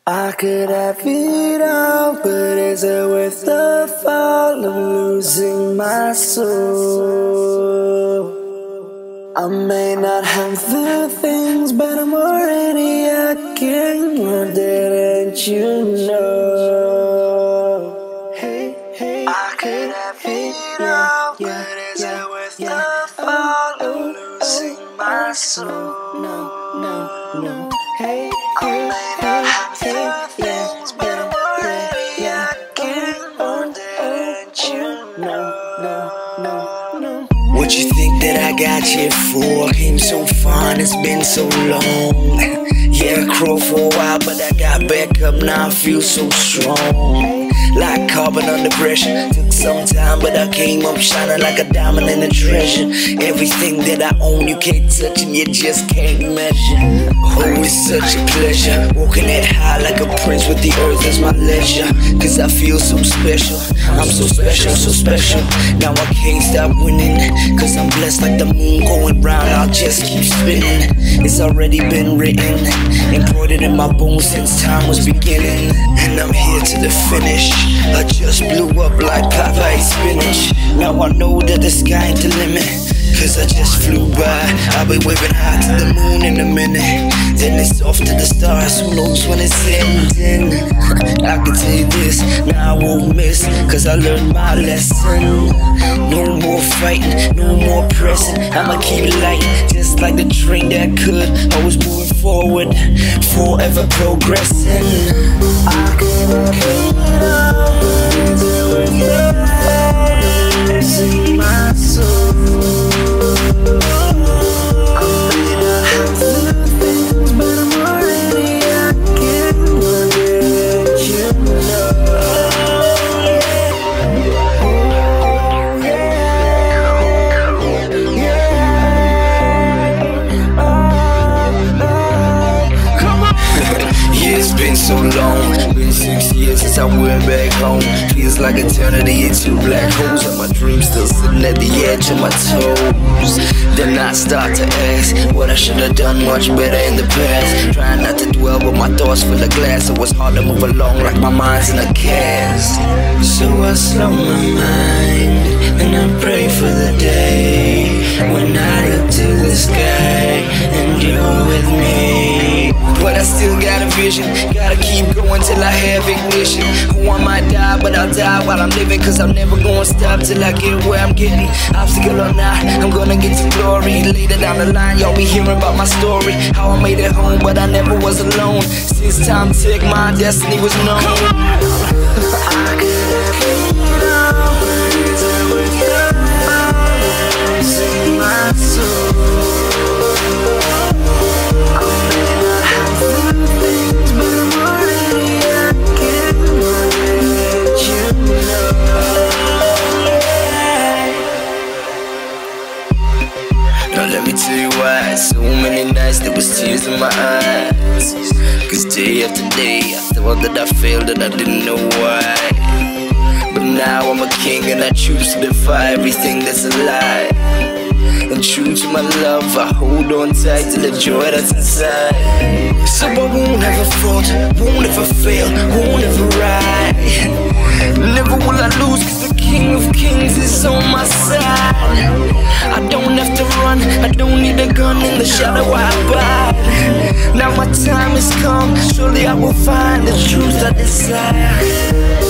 I could have it all, but is it worth the fall of losing my soul? I may not have the things, but I'm already a king. Or didn't you know? Hey, hey, I could have it all, but is it worth the fall of losing my soul? No. Hey, I may not have the things, but I'm already a king. Or didn't you know? No. What you think that I got you for? Came so far and it's been so long. Yeah, I crawled for a while, but I got back up, now I feel so strong. Like carbon under pressure. Took some time, but I came up shining like a diamond in a treasure. Everything that I own, you can't touch and you just can't measure. Oh, it's such a pleasure. Walking that high like a prince with the earth is my leisure. Cause I feel so special. I'm so special, so special. Now I can't stop winning. Cause I'm blessed like the moon going round, I'll just keep spinning. It's already been written, imported in my bones since time was beginning. And I'm here to the finish. I just blew up like Popeye spinach. Now I know that the sky ain't the limit, cause I just flew by. I'll be waving high to the moon in a minute. Then it's off to the stars, who knows when it's ending. I can tell you this, now I won't miss, cause I learned my lesson. No more fighting, no more pressing. I'ma keep lighting, just like the train that could. Always moving forward, forever progressing. I could have it all, but is it worth the fall of losing my soul? I may not have the things, but I'm already a king. Or didn't you know? It's been so long, been 6 years since I went back home. Feels like eternity in two black holes, and my dreams still sitting at the edge of my toes. Then I start to ask what I should have done much better in the past. Trying not to dwell, but my thoughts full of glass, so it's hard to move along like my mind's in a cast. So I slow my mind, and I pray for the day when I look to the sky and you're with me. But I still got a vision, gotta keep going till I have ignition. Oh, I might die, but I'll die while I'm living, cause I'm never gonna stop till I get where I'm getting. Obstacle or not, I'm gonna get to glory. Later down the line, y'all be hearing about my story. How I made it home, but I never was alone. Since time tick, my destiny was known. I could have it all, but is it worth the fall of losing my soul? I may not have the things, but I'm already a king. Or didn't you know? Now let me tell you why. So many nights there was tears in my eyes, cause day after day I thought that I failed and I didn't know why. But now I'm a king and I choose to defy everything that's a lie. And true to my love, I hold on tight to the joy that's inside. So I won't ever falter, won't ever fail, won't ever ride. Never will I lose, cause the King of Kings is on my side. I don't have to run, I don't need a gun, in the shadow I abide. Now my time has come, surely I will find the truth I desire.